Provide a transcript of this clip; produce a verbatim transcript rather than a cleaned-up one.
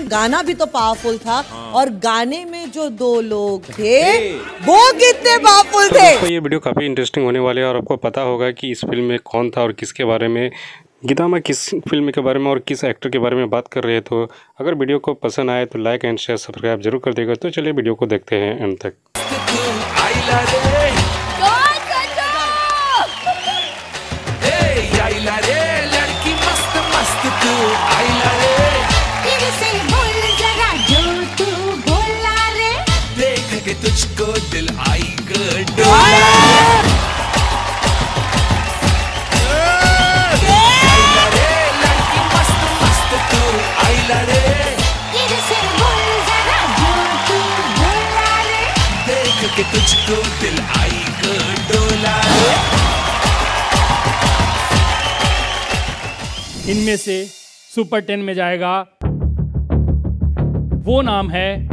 गाना भी तो पावरफुल था। हाँ। और गाने में जो दो लोग थे वो कितने पावरफुल थे। तो ये वीडियो काफ़ी इंटरेस्टिंग होने वाली है और आपको पता होगा कि इस फिल्म में कौन था और किसके बारे में, गीता माँ किस फिल्म के बारे में और किस एक्टर के बारे में बात कर रहे हैं। तो अगर वीडियो को पसंद आए तो लाइक एंड शेयर सब्सक्राइब जरूर कर देगा। तो चलिए वीडियो को देखते हैं एंड तक। तुझको दिल आई कि तुझको दिल आई डोला। इनमें से सुपर टेन में जाएगा वो नाम है